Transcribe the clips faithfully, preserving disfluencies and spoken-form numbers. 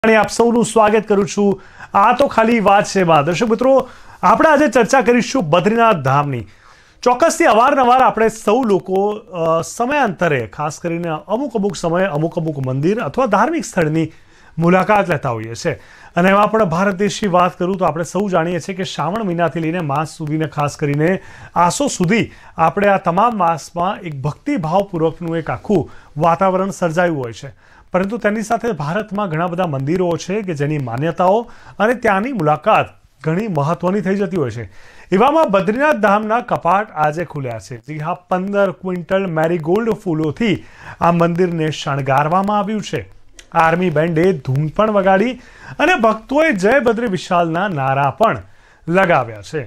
આપ સૌનું સ્વાગત કરું છું। આ તો ખાલી વાત છે બા દર્શક મિત્રો, આપણે આજે ચર્ચા કરીશું બદ્રીનાથ ધામની। ચોક્કસથી અવારનવાર આપણે સૌ લોકો સમયાંતરે ખાસ કરીને અમુક અમુક સમયે અમુક અમુક મંદિર અથવા ધાર્મિક સ્થળની મુલાકાત લેતા હોઈએ છીએ। અને એમાં પણ ભારત દેશની વાત કરું તો આપણે સૌ જાણીએ છીએ કે શ્રાવણ મહિનાથી લઈને માસ સુધીને ખાસ કરીને આસો સુધી આપણે આ તમામ માસમાં એક ભક્તિભાવપૂર્વકનું એક આખું વાતાવરણ સર્જાયું હોય છે। પરંતુ તેની સાથે ભારતમાં ઘણા બધા મંદિરો છે કે જેની માન્યતાઓ અને ત્યાંની મુલાકાત ઘણી મહત્વની થઈ જતી હોય છે। એવામાં બદ્રીનાથ ધામના કપાટ આજે ખુલ્યા છે। જી હા, પંદર ક્વિન્ટલ મેરીગોલ્ડ ફૂલોથી આ મંદિરને શણગારવામાં આવ્યું છે। આર્મી બેન્ડે ધૂન પણ વગાડી અને ભક્તોએ જય બદ્રી વિશાલના નારા પણ લગાવ્યા છે।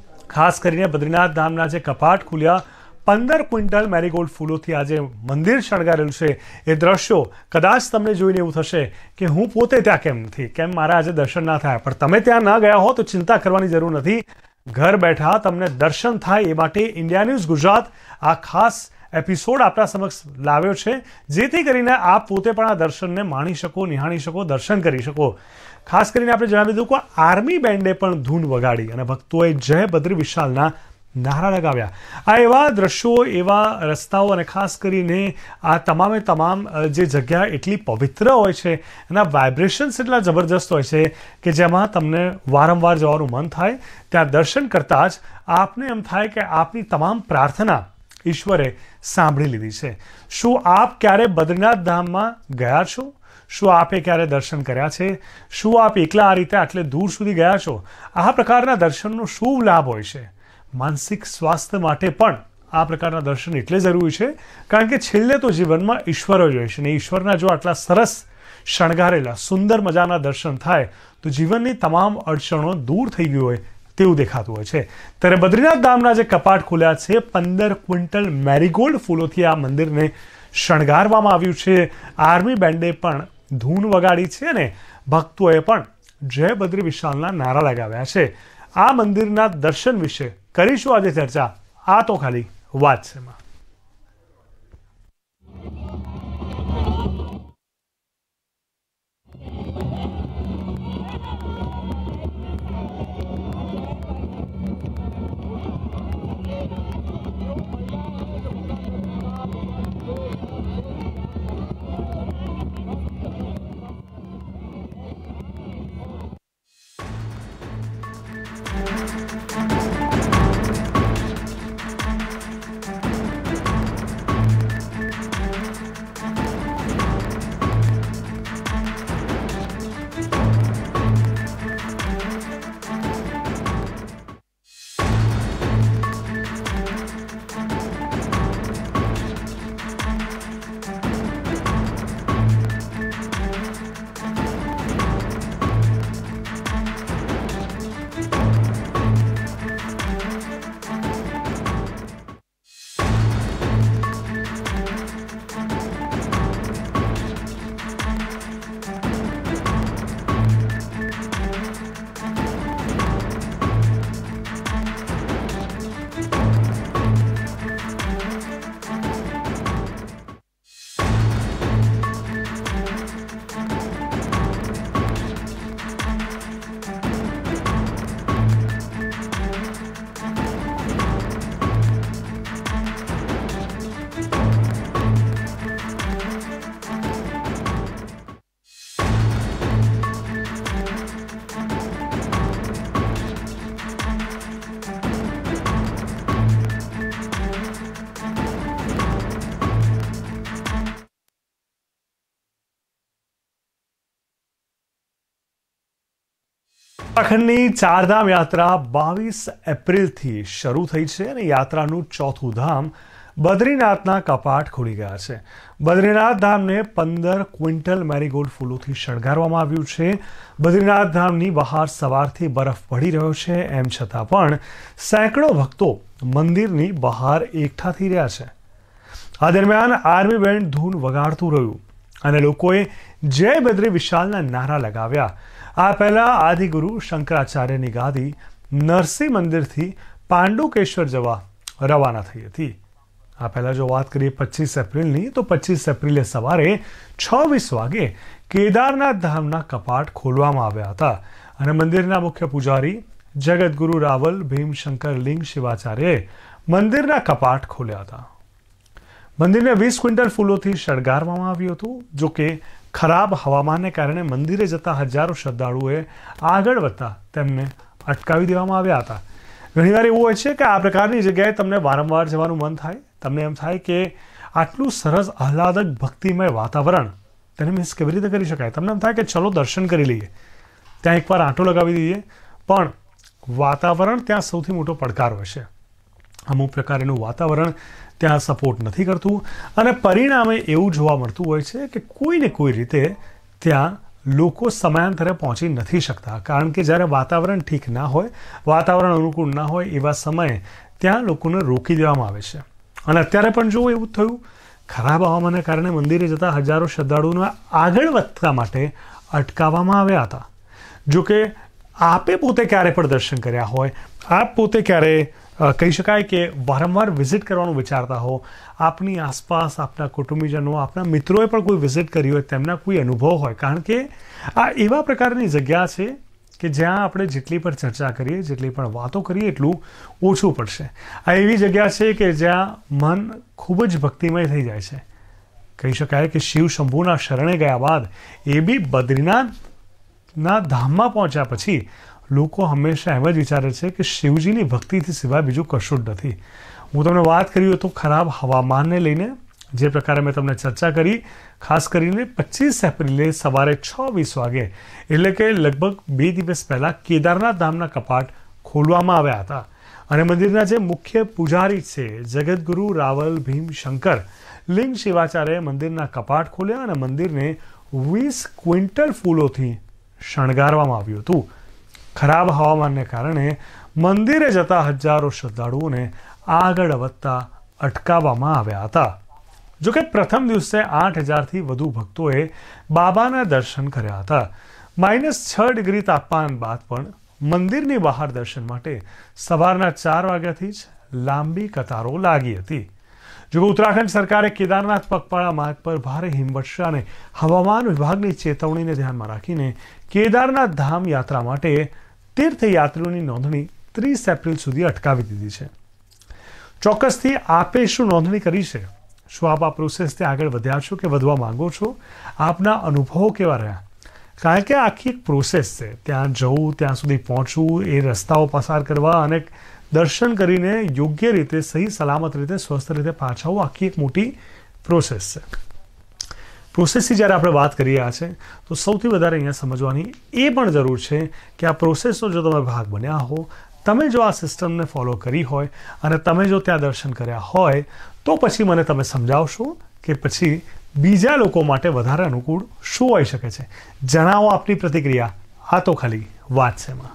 ખાસ કરીને બદ્રીનાથ ધામના જે કપાટ ખુલ્યા, પંદર ક્વિન્ટલ મેરીગોલ્ડ ફૂલોથી આજે મંદિર શણગારેલું છે, એ દ્રશ્યો કદાચ તમને જોઈને એવું થશે કે હું પોતે ત્યાં કેમ નથી, કેમ મારા આજે દર્શન ના થયા। પણ તમે ત્યાં ના ગયા હો તો ચિંતા કરવાની જરૂર નથી। ઘર બેઠા તમને દર્શન થાય એ માટે ઇન્ડિયા ન્યૂઝ ગુજરાત આ ખાસ એપિસોડ આપણા સમક્ષ લાવ્યો છે, જેથી કરીને આપ પોતે પણ આ દર્શનને માણી શકો, નિહાળી શકો, દર્શન કરી શકો। ખાસ કરીને આપણે જણાવી દઉં કે આર્મી બેન્ડે પણ ધૂન વગાડી અને ભક્તોએ જય બદ્રી વિશાલના નારા લગાવ્યા। આ એવા દ્રશ્યો, એવા રસ્તાઓ અને ખાસ કરીને આ તમામે તમામ જે જગ્યા એટલી પવિત્ર હોય છે, એના વાઇબ્રેશન્સ એટલા જબરજસ્ત હોય છે કે જેમાં તમને વારંવાર જવાનું મન થાય। ત્યાં દર્શન કરતાં જ આપને એમ થાય કે આપની તમામ પ્રાર્થના ઈશ્વરે સાંભળી લીધી છે। શું આપ ક્યારે બદ્રીનાથ ધામમાં ગયા છો? શું આપે ક્યારે દર્શન કર્યા છે? શું આપ એકલા આ રીતે આટલે દૂર સુધી ગયા છો? આ પ્રકારના દર્શનનો શું લાભ હોય છે? માનસિક સ્વાસ્થ્ય માટે પણ આ પ્રકારના દર્શન એટલે જરૂરી છે, કારણ કે છેલ્લે તો જીવનમાં ઈશ્વર જ હોય છે, અને ઈશ્વરના જો આટલા સરસ શણગારેલા સુંદર મજાના દર્શન થાય તો જીવનની તમામ અડચણો દૂર થઈ ગઈ હોય તેવું દેખાતું હોય છે। ત્યારે બદ્રીનાથ ધામના જે કપાટ ખુલ્યા છે, પંદર ક્વિન્ટલ મેરીગોલ્ડ ફૂલોથી આ મંદિરને શણગારવામાં આવ્યું છે। આર્મી બેન્ડે પણ ધૂન વગાડી છે અને ભક્તોએ પણ જય બદ્રી વિશાલના નારા લગાવ્યા છે। આ મંદિરના દર્શન વિશે કરીશું આજે ચર્ચા। આ તો ખાલી વાત છે માં। ઉત્તરાખંડની ચારધામ યાત્રા બાવીસ એપ્રિલથી શરૂ થઈ છે અને યાત્રાનું ચોથું ધામ બદ્રીનાથના કપાટ ખુલી ગયા છે। બદ્રીનાથ ધામને પંદર ક્વિન્ટલ મેરીગોલ્ડ ફૂલોથી શણગારવામાં આવ્યું છે। બદ્રીનાથ ધામની બહાર સવારથી બરફ પડી રહ્યો છે, એમ છતાં પણ સેંકડો ભક્તો મંદિરની બહાર એકઠા થઈ રહ્યા છે। આ દરમિયાન આર્મી બેન્ડ ધૂન વગાડતું રહ્યું અને લોકોએ જય બદ્રી વિશાલના નારા લગાવ્યા। આ પહેલા આદિગુરુ શંકરાચાર્યની ગાદી નરસિંહ મંદિરથી પાંડુકેશ્વર જવા રવાના થઈ હતી। આ પહેલા જો વાત કરીએ પચીસ એપ્રિલની, તો પચીસ એપ્રિલે સવારે છ વીસ વાગે કેદારનાથ ધામના કપાટ ખોલવામાં આવ્યા હતા અને મંદિરના મુખ્ય પૂજારી જગતગુરુ રાવલ ભીમશંકર લિંગ શિવાચાર્યએ મંદિરના કપાટ ખોલ્યા હતા. મંદિરને વીસ ક્વિન્ટલ ફૂલોથી શણગારવામાં આવ્યું હતું. જો કે ખરાબ હવામાનને કારણે મંદિરે જતા હજારો શ્રદ્ધાળુઓએ આગળ વધતા તેમને અટકાવી દેવામાં આવ્યા હતા. ઘણીવાર એવું હોય છે કે આ પ્રકારની જગ્યાએ તમને વારંવાર જવાનું મન થાય. તમને એમ થાય કે આટલું સરસ આહલાદક ભક્તિમય વાતાવરણ તેને મિસ કેવી રીતે કરી શકાય. તમને એમ થાય કે ચલો દર્શન કરી લઈએ, ત્યાં એકવાર આંટો લગાવી દઈએ. પણ વાતાવરણ ત્યાં સૌથી મોટો પડકાર હોય છે. અમુક પ્રકારનું વાતાવરણ ત્યાં સપોર્ટ નથી કરતું અને પરિણામે એવું જોવા મળતું હોય છે કે કોઈને કોઈ રીતે ત્યાં લોકો સમયાંતરે પહોંચી નથી શકતા. કારણ કે જ્યારે વાતાવરણ ઠીક ના હોય, વાતાવરણ અનુકૂળ ના હોય, એવા સમયે ત્યાં લોકોને રોકી દેવામાં આવે છે. અને અત્યારે પણ જો એવું થયું, ખરાબ હવામાનને કારણે મંદિરે જતા હજારો શ્રદ્ધાળુઓને આગળ વધવા માટે અટકાવવામાં આવ્યા હતા. જોકે આપે પોતે ક્યારે પણ દર્શન કર્યા હોય, આપ પોતે ક્યારે કહી શકાય કે વારંવાર વિઝિટ કરવાનું વિચારતા હો, આપની આસપાસ આપના કુટુંબીજનો, આપના મિત્રોએ પણ કોઈ વિઝિટ કરી હોય, તેમના કોઈ અનુભવ હોય. કારણ કે આ એવા પ્રકારની જગ્યા છે કે જ્યાં આપણે જેટલી પણ ચર્ચા કરીએ, જેટલી પણ વાતો કરીએ, એટલું ઓછું પડશે. આ એવી જગ્યા છે કે જ્યાં મન ખૂબ જ ભક્તિમય થઈ જાય છે. કહી શકાય કે શિવ શંભુના શરણે ગયા બાદ એ બી બદ્રીનાથના ધામમાં પહોંચ્યા પછી લોકો હંમેશા એમ જ વિચારે છે કે શિવજીની ભક્તિથી સિવાય બીજું કશું જ નથી. હું તમને વાત કરી તો ખરાબ હવામાનને લઈને જે પ્રકારે મેં તમને ચર્ચા કરી, ખાસ કરીને પચીસ એપ્રિલે સવારે છ વીસ વાગે એટલે કે લગભગ બે દિવસ પહેલાં કેદારનાથ ધામના કપાટ ખોલવામાં આવ્યા હતા અને મંદિરના જે મુખ્ય પૂજારી છે જગતગુરુ રાવલ ભીમશંકર લિંગ શિવાચાર્યએ મંદિરના કપાટ ખોલ્યા અને મંદિરને વીસ ક્વિન્ટલ ફૂલોથી શણગારવામાં આવ્યું હતું. ખરાબ હવામાનને કારણે મંદિરે જતા હજારો શ્રદ્ધાળુઓને આગળ વધતા અટકાવવામાં આવ્યા હતા. જોકે પ્રથમ દિવસે આઠ હજારથી વધુ ભક્તોએ બાબાના દર્શન કર્યા હતા. માઇનસ છ ડિગ્રી તાપમાન બાદ પણ મંદિરની બહાર દર્શન માટે સવારના ચાર વાગ્યાથી જ લાંબી કતારો લાગી હતી. જો ઉત્તરાખંડ સરકારે કેદારનાથ પગપાળા માર્ગ પર ભારે હિમવર્ષા અને હવામાન વિભાગની ચેતવણીને ધ્યાનમાં રાખીને કેદારનાથ ધામ યાત્રા માટે તીર્થયાત્રીઓની નોંધણી ત્રીસ એપ્રિલ સુધી અટકાવી દીધી છે. ચોક્કસથી આપે શું નોંધણી કરી છે? શું આપ આ પ્રોસેસથી આગળ વધ્યા છો કે વધવા માંગો છો? આપના અનુભવો કેવા રહ્યા? કારણ કે આખી એક પ્રોસેસ છે. ત્યાં જવું, ત્યાં સુધી પહોંચવું, એ રસ્તાઓ પસાર કરવા અને દર્શન કરીને યોગ્ય રીતે, સહી સલામત રીતે, સ્વસ્થ રીતે પાછા આવવું, આખી એક મોટી પ્રોસેસ છે. પ્રોસેસની જ્યારે આપણે વાત કરી રહ્યા છે તો સૌથી વધારે અહીંયા સમજવાની એ પણ જરૂર છે કે આ પ્રોસેસનો જો તમે ભાગ બન્યા હો, તમે જો આ સિસ્ટમને ફોલો કરી હોય અને તમે જો ત્યાં દર્શન કર્યા હોય, તો પછી મને તમે સમજાવશો કે પછી બીજા લોકો માટે વધારે અનુકૂળ શું હોઈ શકે છે. જણાવો આપની પ્રતિક્રિયા. આ તો ખાલી વાત છે એમાં.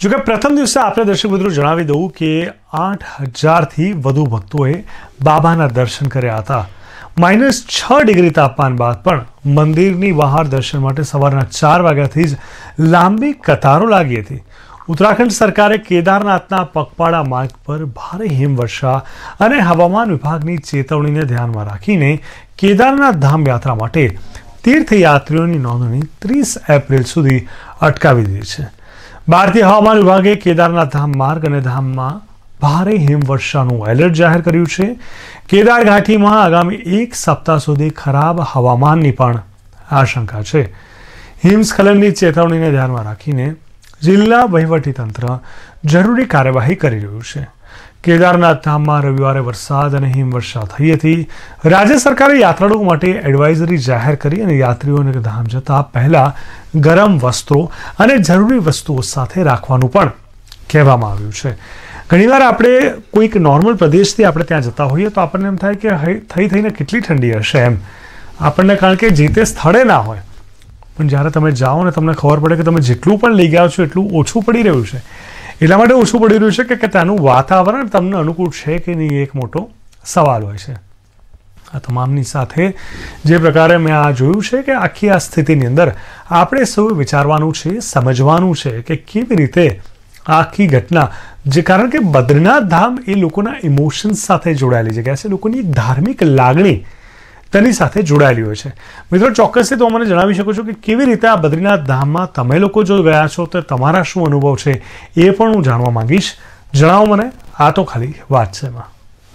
જોકે પ્રથમ દિવસે આપણે દર્શક મિત્રો જણાવી દઉં કે આઠ હજારથી વધુ ભક્તોએ બાબાના દર્શન કર્યા હતા. માઇનસ છ ડિગ્રી તાપમાન બાદ પણ મંદિરની બહાર દર્શન માટે સવારના ચાર વાગ્યાથી જ લાંબી કતારો લાગી હતી. ઉત્તરાખંડ સરકારે કેદારનાથના પગપાળા માર્ગ પર ભારે હિમવર્ષા અને હવામાન વિભાગની ચેતવણીને ધ્યાનમાં રાખીને કેદારનાથ ધામ યાત્રા માટે તીર્થયાત્રીઓની નોંધણી ત્રીસ એપ્રિલ સુધી અટકાવી દીધી છે. ભારતીય હવામાન વિભાગે કેદારનાથ ધામ માર્ગ અને ધામમાં ભારે હિમવર્ષાનું એલર્ટ જાહેર કર્યું છે. કેદાર ઘાટીમાં આગામી એક સપ્તાહ સુધી ખરાબ હવામાનની પણ આશંકા છે. હિમસ્ખલનની ચેતવણીને ધ્યાનમાં રાખીને જિલ્લા વહીવટીતંત્ર જરૂરી કાર્યવાહી કરી રહ્યું છે. કેદારનાથ ધામમાં રવિવારે વરસાદ અને હિમવર્ષા થઈ હતી. રાજ્ય સરકારે યાત્રાળુઓ માટે એડવાઇઝરી જાહેર કરી અને યાત્રીઓને ધામ જતા પહેલા ગરમ વસ્ત્રો અને જરૂરી વસ્તુઓ સાથે રાખવાનું પણ કહેવામાં આવ્યું છે. ઘણીવાર આપણે કોઈક નોર્મલ પ્રદેશથી આપણે ત્યાં જતા હોઈએ તો આપણને એમ થાય કે થઈ થઈને કેટલી ઠંડી હશે એમ આપણને, કારણ કે જે તે સ્થળે ના હોય. પણ જ્યારે તમે જાઓ ને તમને ખબર પડે કે તમે જેટલું પણ લઈ ગયા છો એટલું ઓછું પડી રહ્યું છે. એટલા માટે ઓછું પડી રહ્યું છે કે ત્યાંનું વાતાવરણ તમને અનુકૂળ છે કે નહીં એક મોટો સવાલ હોય છે. આ તમામની સાથે જે પ્રકારે મેં આ જોયું છે કે આખી આ સ્થિતિની અંદર આપણે સૌ વિચારવાનું છે, સમજવાનું છે કે કેવી રીતે આખી ઘટના, જે કારણ કે બદ્રીનાથ ધામ એ લોકોના ઇમોશન્સ સાથે જોડાયેલી જગ્યા છે, લોકોની ધાર્મિક લાગણી તેની સાથે જોડાયેલી હોય છે. મિત્રો ચોક્કસથી તો મને જણાવી શકો છો કે કેવી રીતે આ બદ્રીનાથ ધામમાં તમે લોકો જો ગયા છો તો તમારા શું અનુભવ છે એ પણ હું જાણવા માંગીશ. જણાવો મને. આ તો ખાલી વાત છે એમાં.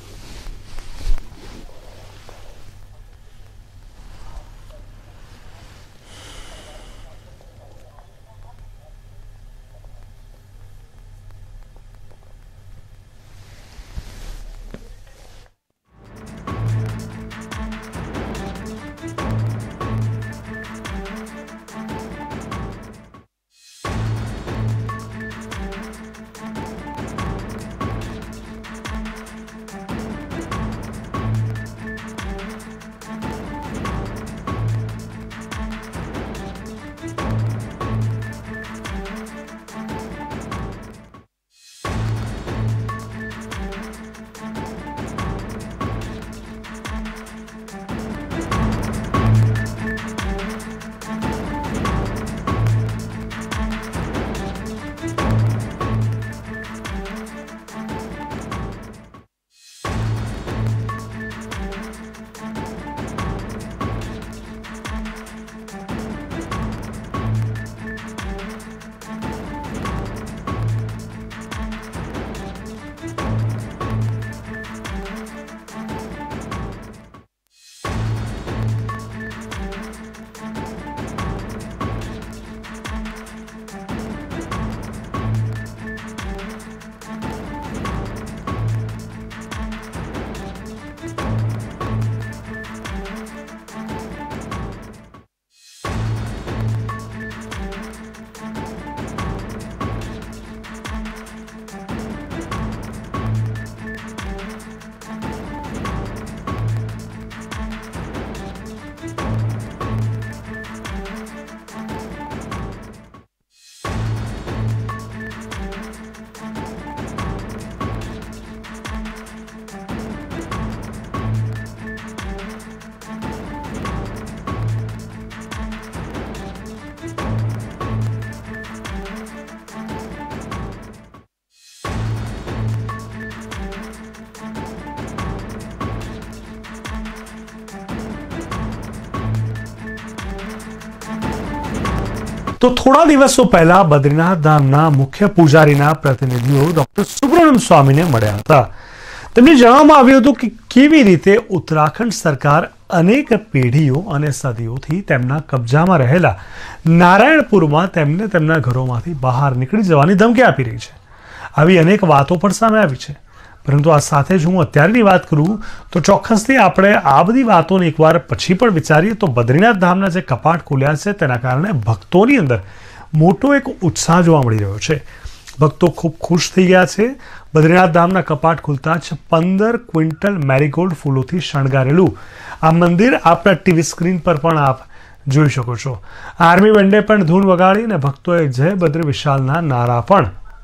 તો થોડા દિવસો પહેલા બદ્રીનાથ ધામના મુખ્ય પૂજારીના પ્રતિનિધિઓ ડોક્ટર સુબ્રમણ્યમ સ્વામીને મળ્યા હતા. તેમને જણાવવામાં આવ્યું હતું કે કેવી રીતે ઉત્તરાખંડ સરકાર અનેક પેઢીઓ અને સદીઓથી તેમના કબજામાં રહેલા નારાયણપુરમાં તેમને તેમના ઘરોમાંથી બહાર નીકળી જવાની ધમકી આપી રહી છે. આવી અનેક વાતો પણ સામે આવી છે. પરંતુ આ સાથે જ હું અત્યારની વાત કરું તો ચોક્કસથી આપણે આ બધી વાતોને એકવાર પછી પણ વિચારીએ તો બદ્રીનાથ ધામના જે કપાટ ખોલ્યા છે તેના કારણે ભક્તોની અંદર મોટો એક ઉત્સાહ જોવા મળી રહ્યો છે. ભક્તો ખૂબ ખુશ થઈ ગયા છે. બદ્રીનાથ ધામના કપાટ ખુલતા જ પંદર ક્વિન્ટલ મેરીગોલ્ડ ફૂલોથી શણગારેલું આ મંદિર આપણા ટીવી સ્ક્રીન પર પણ આપ જોઈ શકો છો. આર્મી બેન્ડે પણ ધૂન વગાડી અને ભક્તોએ જય બદ્ર વિશાલના નારા પણ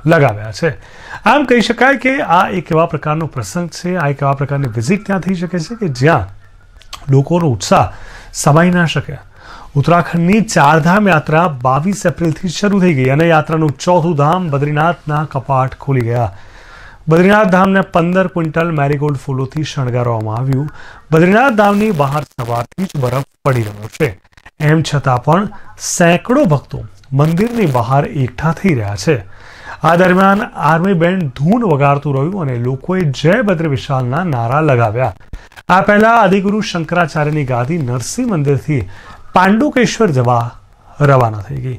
લગાવ્યા છે. આમ કહી શકાય કે આ એક એવા પ્રકારનો પ્રસંગ છે, આ એક એવા પ્રકારની વિઝિટ ત્યાં થઈ શકે છે કે જ્યાં લોકોનો ઉત્સાહ સમાઈ ના શકે. ઉત્તરાખંડની ચારધામ યાત્રા બાવીસ એપ્રિલથી શરૂ થઈ ગઈ અને યાત્રાનું ચોથું ધામ બદ્રીનાથના કપાટ ખોલી ગયા. બદ્રીનાથ ધામને પંદર ક્વિન્ટલ મેરીગોલ્ડ ફૂલોથી શણગારવામાં આવ્યું. બદ્રીનાથ ધામની બહાર સવારથી જ બરફ પડી રહ્યો છે. એમ છતાં પણ સેંકડો ભક્તો મંદિરની બહાર એકઠા થઈ રહ્યા છે. આ દરમિયાન આર્મી બેન્ડ ધૂન વગાડતું રહ્યું અને લોકોએ જય બદ્ર વિશાલના નારા લગાવ્યા. આ પહેલા આદિગુરુ શંકરાચાર્યની ગાદી નરસિંહ મંદિરથી પાંડુકેશ્વર જવા રવાના થઈ ગઈ.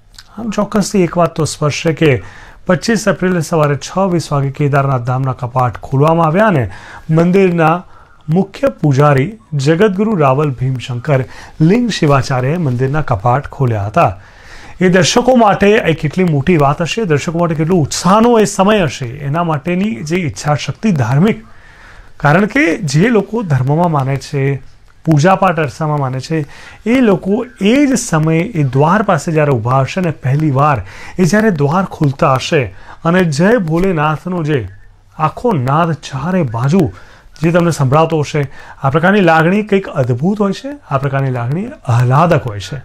આમ ચોક્કસથી એક વાત તો સ્પષ્ટ છે કે પચીસ એપ્રિલે સવારે છ વીસ વાગે કેદારનાથ ધામના કપાટ ખોલવામાં આવ્યા અને મંદિરના મુખ્ય પૂજારી જગતગુરુ રાવલ ભીમશંકર લિંગ શિવાચાર્યએ મંદિરના કપાટ ખોલ્યા હતા. એ દર્શકો માટે એ કેટલી મોટી વાત હશે, દર્શકો માટે કેટલો ઉત્સાહનો એ સમય હશે, એના માટેની જે ઈચ્છા શક્તિ ધાર્મિક, કારણ કે જે લોકો ધર્મમાં માને છે, પૂજાપાઠ અરસામાં માને છે, એ લોકો એ જ સમયે એ દ્વાર પાસે જ્યારે ઊભા હશે ને પહેલી વાર એ જ્યારે દ્વાર ખુલતા હશે અને જય ભોલેનાથનો જે આખો નાદ ચારે બાજુ જે તમને સંભળાતો હશે, આ પ્રકારની લાગણી કંઈક અદ્ભુત હોય છે, આ પ્રકારની લાગણી આહલાદક હોય છે.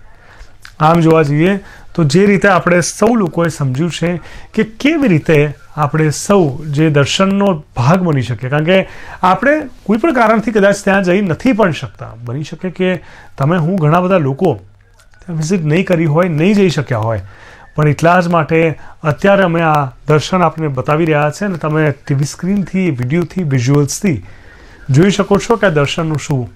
આમ જોવા જઈએ તો જે રીતે આપણે સૌ લોકોએ સમજ્યું છે કે કેવી રીતે આપણે સૌ જે દર્શનનો ભાગ બની શકીએ, કારણ કે આપણે કોઈ પણ કારણથી કદાચ ત્યાં જઈ નથી પણ શકતા. બની શકે કે તમે હું ઘણા બધા લોકો ત્યાં વિઝિટ નહીં કરી હોય, નહીં જઈ શક્યા હોય, પણ એટલા જ માટે અત્યારે અમે આ દર્શન આપને બતાવી રહ્યા છે અને તમે ટીવી સ્ક્રીનથી, વિડીયોથી, વિઝ્યુઅલ્સથી જોઈ શકો છો કે આ દર્શનનું શું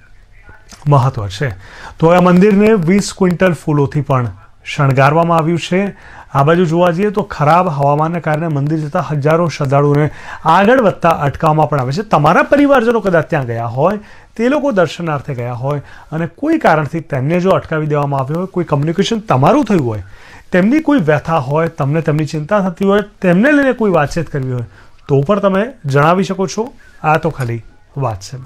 મહત્વ છે. તો આ મંદિરને વીસ ક્વિન્ટલ ફૂલોથી પણ શણગારવામાં આવ્યું છે. આ બાજુ જોવા જઈએ તો ખરાબ હવામાનને કારણે મંદિર જતા હજારો શ્રદ્ધાળુઓને આગળ વધતા અટકાવવામાં પણ આવે છે. તમારા પરિવારજનો કદાચ ત્યાં ગયા હોય, તે લોકો દર્શનાર્થે ગયા હોય અને કોઈ કારણથી તેમને જો અટકાવી દેવામાં આવ્યો હોય, કોઈ કમ્યુનિકેશન તમારું થયું હોય, તેમની કોઈ વ્યથા હોય, તમને તેમની ચિંતા થતી હોય, તેમને લઈને કોઈ વાતચીત કરવી હોય, તો પણ તમે જણાવી શકો છો. આ તો ખાલી વાત છે.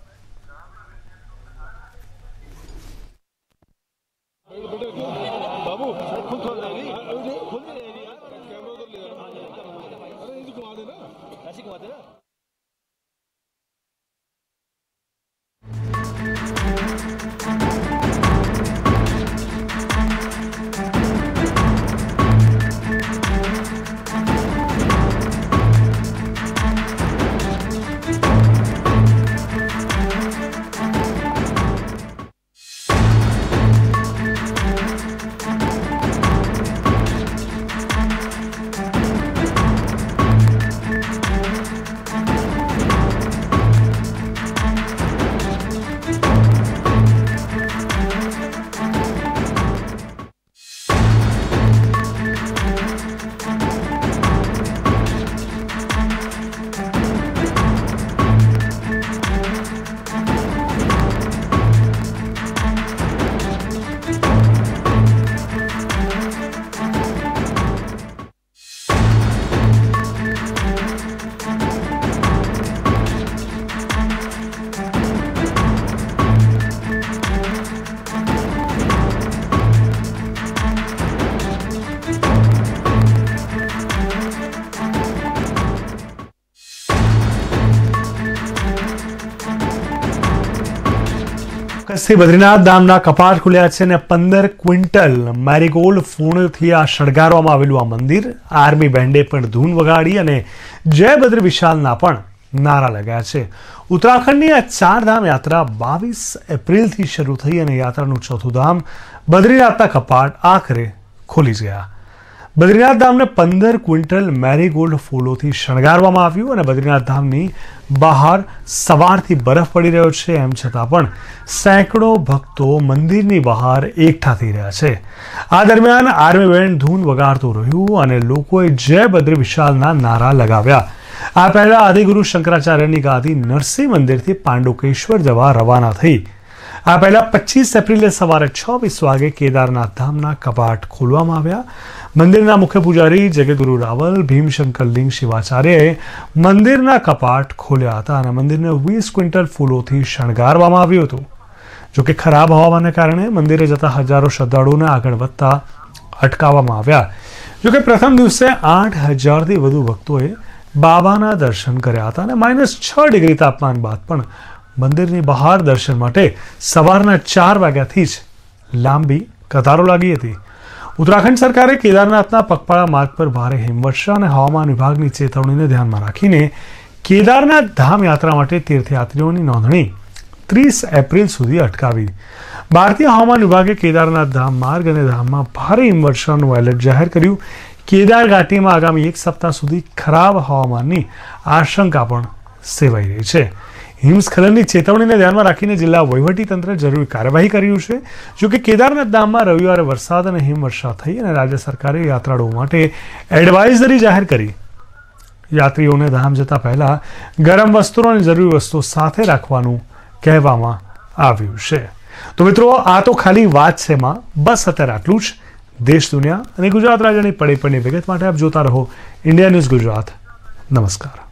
ચોક્કસથી બદ્રીનાથ ધામના કપાટ ખુલ્યા છે અને પંદર ક્વિન્ટલ મેરીગોલ્ડ ફૂલથી આ શણગારવામાં આવેલું આ મંદિર. આર્મી બેન્ડે પણ ધૂન વગાડી અને જય બદ્ર વિશાલના પણ નારા લગાયા છે. ઉત્તરાખંડની આ ચાર ધામ યાત્રા બાવીસ એપ્રિલથી શરૂ થઈ અને યાત્રાનું ચોથું ધામ બદ્રીનાથના કપાટ આખરે ખોલી ગયા. બદ્રીનાથ ધામને પંદર ક્વિન્ટલ મેરીગોલ્ડ ફૂલોથી શણગારવામાં આવ્યું અને બદ્રીનાથ ધામની બહાર સવારથી બરફ પડી રહ્યો છે. એમ છતાં પણ સેંકડો ભક્તો મંદિરની બહાર એકઠા થઈ રહ્યા છે. આ દરમિયાન આર્મી બેન્ડ ધૂન વગાડતું રહ્યું અને લોકોએ જય બદ્ર વિશાલના નારા લગાવ્યા. આ પહેલા આદિગુરુ શંકરાચાર્યની ગાદી નરસિંહ મંદિરથી પાંડુકેશ્વર જવા રવાના થઈ. આ પહેલા પચીસ એપ્રિલે સવારે છ વીસ વાગે કેદારનાથ ધામના કપાટ ખોલવામાં આવ્યા. મંદિરના મુખ્ય પૂજારી જગતગુરુ રાવલ ભીમશંકર લિંગ શિવાચાર્યએ મંદિરના કપાટ ખોલ્યા હતા અને મંદિરને વીસ ક્વિન્ટલ ફૂલોથી શણગારવામાં આવ્યું હતું. જોકે ખરાબ હવામાનને કારણે મંદિરે જતા હજારો શ્રદ્ધાળુઓને આગળ વધતા અટકાવવામાં આવ્યા. જોકે પ્રથમ દિવસે આઠ હજારથી વધુ ભક્તોએ બાબાના દર્શન કર્યા હતા અને માઇનસ છ ડિગ્રી તાપમાન બાદ પણ મંદિરની બહાર દર્શન માટે સવારના ચાર વાગ્યાથી જ લાંબી કતારો લાગી હતી. ઉત્તરાખંડ સરકારે કેદારનાથના પગપાળા માર્ગ પર ભારે હિમવર્ષા અને હવામાન વિભાગની ચેતવણીને ધ્યાનમાં રાખીને કેદારનાથ ધામ યાત્રા માટે તીર્થયાત્રીઓની નોંધણી ત્રીસ એપ્રિલ સુધી અટકાવી. ભારતીય હવામાન વિભાગે કેદારનાથ ધામ માર્ગ અને ધામમાં ભારે હિમવર્ષાનું એલર્ટ જાહેર કર્યું. કેદાર ઘાટીમાં આગામી એક સપ્તાહ સુધી ખરાબ હવામાનની આશંકા પણ સેવાઈ રહી છે. હિમસ્ખલનની ચેતવણીને ધ્યાનમાં રાખીને જિલ્લા વહીવટીતંત્ર જરૂરી કાર્યવાહી કર્યું છે. જોકે કેદારનાથ ધામમાં રવિવારે વરસાદ અને હિમવર્ષા થઈ અને રાજ્ય સરકારે યાત્રાળુઓ માટે એડવાઇઝરી જાહેર કરી. યાત્રીઓને ધામ જતા પહેલા ગરમ વસ્ત્રો અને જરૂરી વસ્તુઓ સાથે રાખવાનું કહેવામાં આવ્યું છે. તો મિત્રો, આ તો ખાલી વાત છે માં. બસ અત્યારે આટલું જ. દેશ, દુનિયા અને ગુજરાત રાજ્યની પડે પડની વિગત માટે આપ જોતા રહો ઇન્ડિયા ન્યૂઝ ગુજરાત. નમસ્કાર.